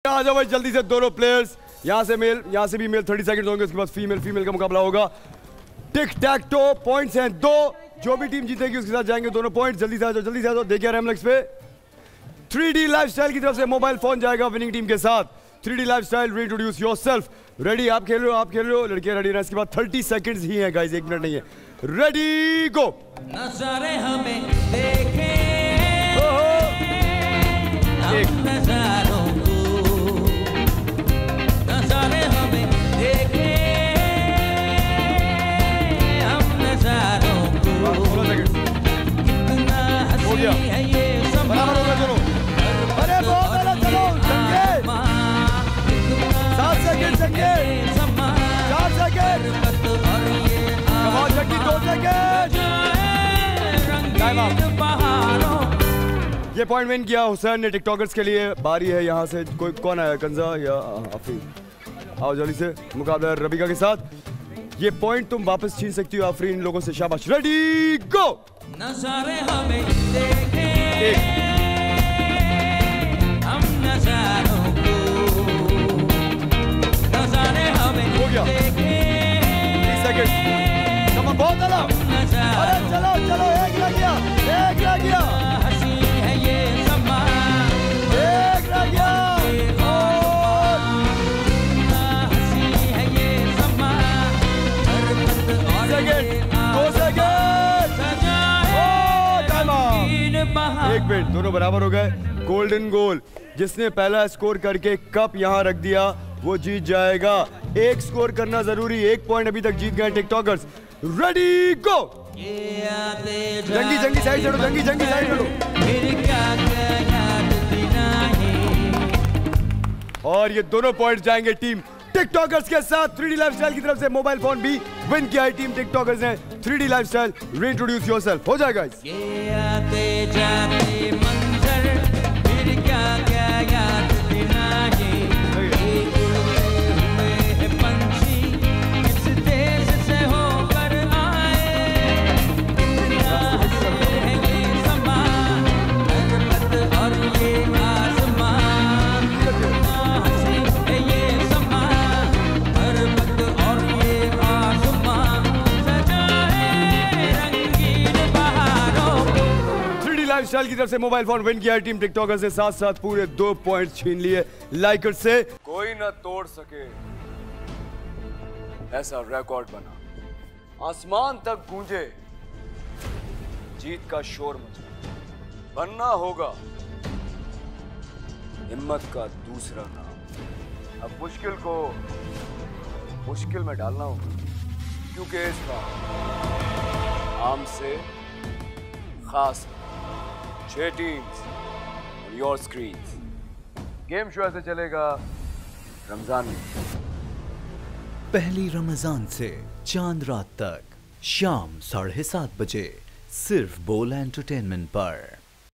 आ जाओ भाई जल्दी से दोनों प्लेयर्स, यहाँ से मेल, यहाँ से भी मेल 30 सेकंड होंगे, उसके बाद फीमेल का मुकाबला होगा। टिक टैक टो, पॉइंट्स हैं 2, जो भी टीम जीतेगी उसके साथ जाएंगे दोनों पॉइंट। जल्दी से आ जाओ, देखिए रेमलेक्स पे 3D लाइफस्टाइल की तरफ से मोबाइल फोन जाएगा विनिंग टीम के साथ। 3D lifestyle, reintroduce yourself. Ready? आप खेल रहे हो, लड़कियां रेडी ना, इसके बाद 30 सेकंड्स ही हैं गाइस, 1 मिनट नहीं है। Ready go. नज़ारे हमें देखें, हम नज़ारों को, नज़ारे हमें देखें, हम नज़ारों को। कितना हंसी है ये समा, अरे बहुत अलग, चलो चंगे 7 सेकंड, चंगे 4 सेकंड, कमाल चक्की 2 सेकंड। Time up. ये पॉइंट विन किया हुसैन ने टिकटॉकर्स के लिए। बारी है यहाँ से, कोई कौन आया, कंजा या आफरीन? आओ जल्दी से, मुकाबला रबिका के साथ। ये पॉइंट तुम वापस छीन सकती हो आफरीन लोगों से, शाबाश। Ready go. नज़ारे हमें देखें, हम नज़ारों को, नज़ारे हमें हो गया। देखें, 30 सेकंड, कमा बहुत अलग। अरे चलो चलो, एक रह गया, हंसी है ये समा, एक रह गया। हंसी है ये समा, हरकत और ये 2 सेकंड, टाइम बहार। 1 मिनट, दोनों बराबर हो गए। गोल्डन गोल, जिसने पहला स्कोर करके कप यहाँ रख दिया वो जीत जाएगा। 1 स्कोर करना जरूरी, 1 पॉइंट अभी तक जीत गए टिकटॉकर्स। Ready go. जंगी साइड चढ़ो, जंगी साइड चढ़ो। और ये दोनों पॉइंट्स जाएंगे टीम टिकटॉकर्स के साथ। 3D लाइफस्टाइल की तरफ से मोबाइल फोन भी विन किया है टीम टिकटॉकर्स ने। 3D lifestyle, reintroduce yourself. हो जाएगा गाइस। ये आते जाते मंजर, फिर क्या याद देना ये उड़ते हुए पंछी, किस देश से होकर आए, कितना हंसी है ये समा, हरकत और ये आसमान, कितना हंसी है ये समा, हरकत और ये आसमान, सजा है रंगीन बहारों को। 3D लाइफस्टाइल की तरफ से मोबाइल फोन विन किया है टीम टिकटॉकर्स से, साथ साथ पूरे 2 पॉइंट छीन लिए लाइकर से। कोई ना तोड़ सके ऐसा रिकॉर्ड बना, आसमान तक गूंजे, जीत का शोर मचा। बनना होगा हिम्मत का दूसरा नाम। अब मुश्किल को मुश्किल में डालना होगा, क्योंकि इस बार आम से खास 6 टीम्स और योर स्क्रीन्स। गेम शो ऐसे चलेगा रमजान में, पहली रमजान से चांद रात तक शाम 7:30 बजे, सिर्फ बोल एंटरटेनमेंट पर।